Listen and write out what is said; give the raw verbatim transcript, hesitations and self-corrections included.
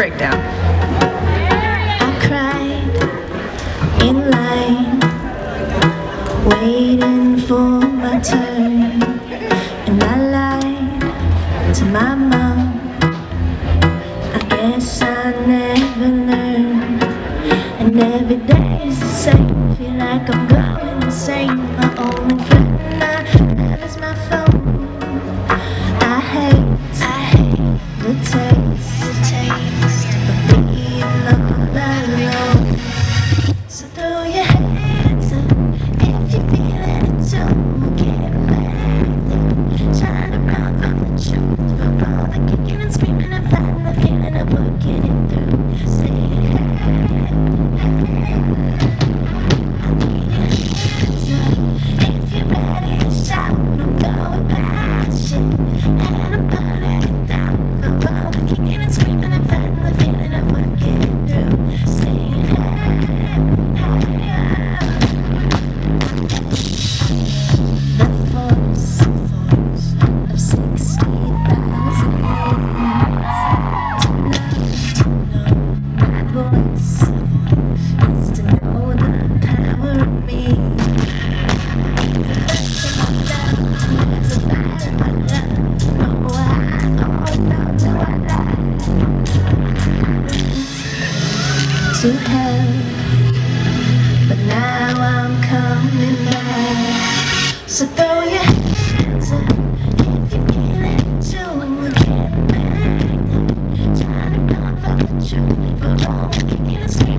breakdown. I cried in line, waiting for my turn, and I lied to my mom. I guess I never learned, and every day is the same. Feel like I'm going insane. My only friend I have is my phone. I hate, I hate the taste, the taste of being all alone. So throw your hands up if you feel it too. Get mad, trying to run from the truth, from all the kicking and screaming and fighting, the feeling of working it through. Say hey, hey. I need your hands up if you're ready to shout. I'm going past shit and I'm burning it down. From all the kicking and screaming and fighting, the feeling of working it through. Say hey, hey. The force of sixty thousand names to know, to know my voice is to know the power of me. There's a love, there's a fire in my love. Oh, I, oh, no, do I lie? To hell, but now I'm coming back. So throw your hands up if you feel it too. Get mad, trying to run from the truth, for all the kicking and screaming.